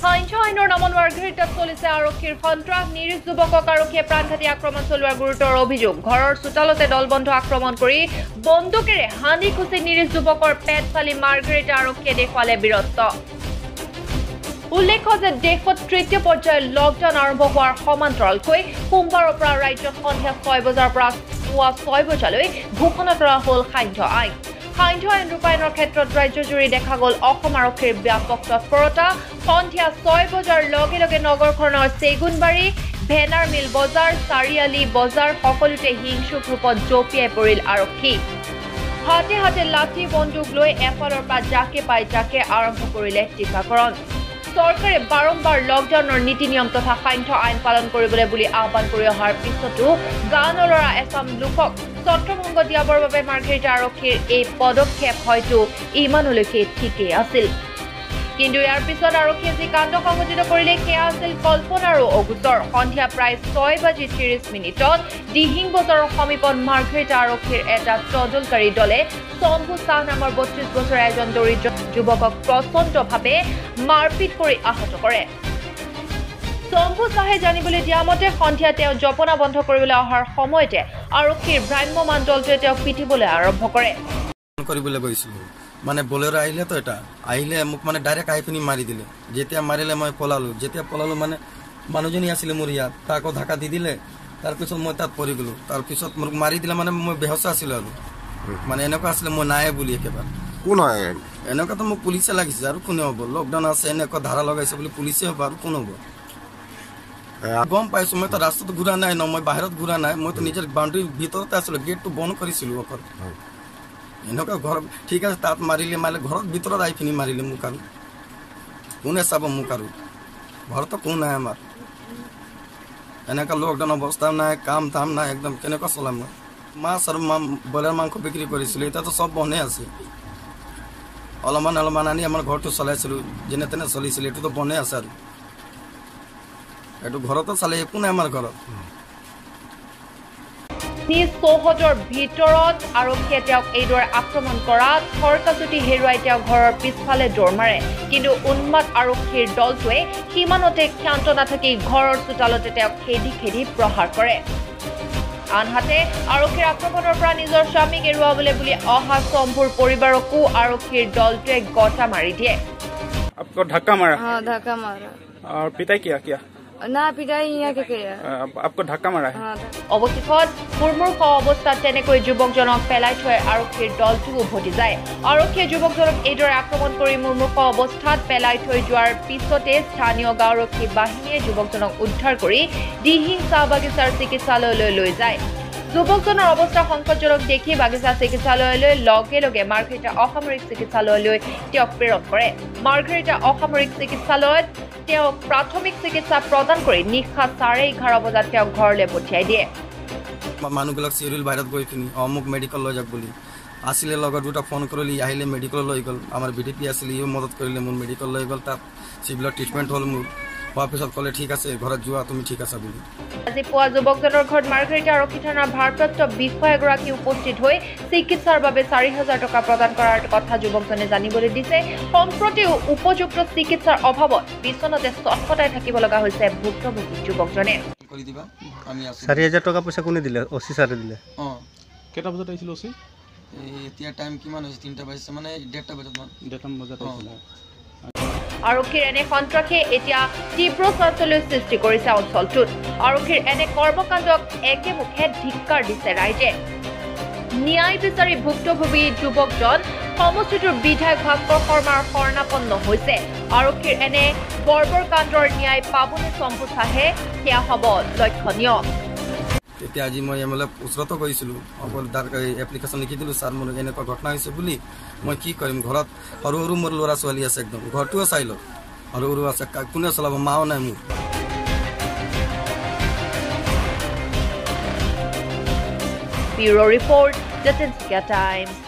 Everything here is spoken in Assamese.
আইনৰ নামত মাৰ্ঘেৰিটাত চলিছে আৰক্ষীৰ সন্ত্ৰাস নিৰীহ যুৱকক আৰক্ষীয়ে প্ৰাণঘাতী আক্ৰমণ চলোৱাৰ গুৰুতৰ অভিযোগ ঘৰৰ চোতালতে দলবন্ধ আক্ৰমণ কৰি বন্দুকেৰে হানি খুচি নিৰীহ যুৱকৰ পেট ফালি মাৰ্ঘেৰিটা আৰক্ষীয়ে দেখুৱালে বীৰত্ব উল্লেখ্য যে দেশত তৃতীয় পৰ্যায়ৰ লকডাউন আৰম্ভ হোৱাৰ সমান্তৰালকৈ সোমবাৰৰ পৰা ৰাজ্যত সন্ধিয়া 6 বজাৰ পৰা পুৱা 6 বজালৈ ঘোষণা কৰা হ'ল সান্ধ্য আইন ৰূপায়ণৰ ক্ষেত্ৰত ৰাজ্যজুৰি দেখা গ'ল অসম আৰক্ষীৰ ব্যাপক তৎপৰতা সন্ধিয়া 6 বজাৰ লগে লগে নগৰখনৰ চেগুনবাৰী ভেনাৰ মিল বজাৰ চাৰিআলি বজাৰ সকলোতে হিংসুক ৰূপত জঁপিয়াই পৰিল আৰক্ষী হাতে হাতে লাঠি বন্দুক লৈ এফালৰ পৰা যাকে পাই তাকে আৰম্ভ কৰিলে টিকাকৰণ চৰকাৰে বাৰম্বাৰ লকডাউনৰ নীতি নিয়ম তথা সান্ধ্য আইন পালন কৰিবলৈ বুলি আহ্বান কৰি অহাৰ পিছতো গান লৰা এচাম লোকক ছত্ৰভংগ দিয়াবৰ বাবে মাৰ্ঘেৰিটা আৰক্ষীৰ এই পদক্ষেপ হয়তো ইমানলৈকে ঠিকেই আছিল কিন্তু ইয়াৰ পিছত আৰক্ষীয়ে যি কাণ্ড সংঘটিত কৰিলে সেয়া আছিল কল্পনাৰো অগোচৰ সন্ধিয়া প্ৰায় 6:30 দিহিং বজাৰৰ সমীপত মাৰ্ঘেৰিটা আৰক্ষীৰ এটা তদন্তকাৰী দলে শম্ভু শাহ নামৰ 32 বছৰীয়া এজন দৰিদ্ৰ যুৱকক প্ৰচণ্ডভাৱে মাৰপিট কৰি আহত কৰে শম্ভু শাহে জানিবলৈ দিয়া মতে সন্ধিয়া তেওঁ জপনা বন্ধ কৰিবলৈ অহাৰ সময়তে আৰক্ষীৰ ভ্ৰাম্যমান দলটোৱে তেওঁক পিটিবলৈ আৰম্ভ কৰে কৰিবলৈ গৈছিল মানে বলেৰো আহিলে তো এটা আহিলে মোক মানে ডাইৰেক্ট আহি পিনি মাৰি দিলে যেতিয়া মাৰিলে মই পলালো মানে মানুহজনী আছিল মোৰ ইয়াত তাকো ধাক্কা দি দিলে তাৰপিছত মই তাত পৰি গলো তাৰপিছত মোক মাৰি দিলে মানে মই বেহচ আছিলোঁ আৰু মানে এনেকুৱা আছিলে মই নাই বুলি একেবাৰে কোন হয় এনেকুৱা তো মোক পুলিচে লাগিছে আৰু কোনে হ'ব লকডাউন আছে এনেকুৱা ধাৰা লগাইছে বুলি পুলিচে হ'ব আৰু কোন হ'ব গম পাইছোঁ মই তো ৰাস্তাত ঘূৰা নাই ন মই বাহিৰত ঘূৰা নাই মই তো নিজৰ বাউণ্ডেৰীৰ ভিতৰতে আছিলোঁ গেটটো বন্ধ কৰিছিলোঁ অকল এনেকুৱা ঘৰ ঠিক আছে তাত মাৰিলে ঘৰত ভিতৰত আহি পিনি মাৰিলে মোক আৰু কোনে চাব মোক আৰু ঘৰতো কোন নাই আমাৰ এনেকুৱা লকডাউন অৱস্থা নাই কাম ধাম নাই একদম কেনেকুৱা চলাম মই মাছ আৰু ব্ৰইলাৰ মাংস বিক্ৰী কৰিছিলোঁ এতিয়াতো চব বন্ধে আছে অলপমান আনি আমাৰ ঘৰটো চলাইছিলোঁ যেনে তেনে চলিছিল এইটোতো বন্ধে আছে আৰু এইটো ঘৰতো চালে একো নাই আমাৰ ঘৰত নিজ চৌহদৰ ভিতৰত আৰক্ষীয়ে তেওঁক এইদৰে আক্ৰমণ কৰাত খৰকাজুটি হেৰুৱাই তেওঁ ঘৰৰ পিছফালে দৌৰ মাৰে কিন্তু উন্মাদ আৰক্ষীৰ দলটোৱে সিমানতে ক্ষান্ত নাথাকি ঘৰৰ চোতালতে তেওঁক খেদি প্ৰহাৰ কৰে আনহাতে আৰক্ষীৰ আক্ৰমণৰ পৰা নিজৰ স্বামীক এৰুৱাবলৈ বুলি অহা শম্ভুৰ পৰিবাৰকো আৰক্ষীৰ দলটোৱে গটা মাৰি দিয়ে आपको धक्का मारा हाँ धक्का मारा और पिटाई किया ना पिटाई यहाँ के किया आपको धक्का मारा है অৱশেষত মুৰ্মূৰ্ষ অৱস্থাত তেনেকৈ যুৱকজনক পেলাই থৈ আৰক্ষীৰ দলটো উভতি যায় আৰক্ষীয়ে যুৱকজনক এইদৰে আক্ৰমণ কৰি মুৰ্মূৰ্ষ অৱস্থাত পেলাই থৈ যোৱাৰ পিছতে স্থানীয় গাঁওৰক্ষী বাহিনীয়ে যুৱকজনক উদ্ধাৰ কৰি দিহিং চাহ বাগিচাৰ চিকিৎসালয়লৈ লৈ যায় যুৱকজনৰ অৱস্থা সংকটজনক দেখি বাগিচা চিকিৎসালয়লৈ লগে লগে মাৰ্ঘেৰিটা অসামৰিক চিকিৎসালয়লৈ তেওঁক প্ৰেৰণ কৰে মাৰ্ঘেৰিটা অসামৰিক চিকিৎসালয়ত তেওঁক প্ৰাথমিক চিকিৎসা প্ৰদান কৰি নিশা 11:30 বজাত তেওঁক ঘৰলৈ পঠিয়াই দিয়ে মানুহবিলাক চিৰিয়েল বাহিৰত গৈ পিনি মোক মেডিকেল লৈ যাওক বুলি আছিলে লগত দুটা ফোন কৰিলে আহিলে মেডিকেল লৈ গ'ল আমাৰ বিডিপি আছিল ইও মদত কৰিলে মোৰ মেডিকেল লৈ গ'ল তাত চিভিলৰ ট্ৰিটমেণ্ট হ'ল মোৰ হোৱাৰ পিছত ক'লে ঠিক আছে ঘৰত যোৱা তুমি ঠিক আছে বুলি আজি পুৱা যুৱকজনৰ ঘৰত মাৰ্ঘেৰিটা আৰক্ষী থানাৰ ভাৰপ্ৰাপ্ত বিষয়াগৰাকী উপস্থিত হৈ চিকিৎসাৰ বাবে 4,000 টকা প্ৰদান কৰাৰ কথা যুৱকজনে জানিবলৈ দিছে সম্প্ৰতি উপযুক্ত চিকিৎসাৰ অভাৱত বিচনাতে ছটফটাই থাকিব লগা হৈছে ভুক্তভোগী যুৱকজনে 4,000 টকা পইচা কোনে দিলে ওসি সারে দিলে কেটা বজাত আহিছিল ওসি এতিয়া টাইম কিমান হৈছে 3টা বাজিছে মানে 1:30 বজাত আহিছিল আৰক্ষীৰ এনে সন্ত্ৰাসে এতিয়া তীব্ৰ চাঞ্চল্যৰ সৃষ্টি কৰিছে অঞ্চলটোত আৰক্ষীৰ এনে কৰ্মকাণ্ডক একেমুখে ধিক্কাৰ দিছে ৰাইজে ন্যায় বিচাৰি ভুক্তভোগী যুৱকজন সমষ্টিটোৰ বিধায়ক ভাস্কৰ শৰ্মাৰ শৰণাপন্ন হৈছে আৰক্ষীৰ এনে বৰ্বৰ কাণ্ডৰ ন্যায় পাবনে শম্ভু শাহে সেয়া হ'ব লক্ষণীয় তেতিয়া আজি মই এমএলএ ওচৰতো গৈছিলোঁ অকল তাৰ এপ্লিকেশ্যন লিখি দিলোঁ ছাৰ মোৰ এনেকুৱা ঘটনা হৈছে বুলি মই কি কৰিম ঘৰত সৰু সৰু মোৰ ল'ৰা ছোৱালী আছে একদম ঘৰটোও চাই লওক সৰু সৰু আছে কোনে চলাব মাও নাই মোৰ bureau report the Tinsukia times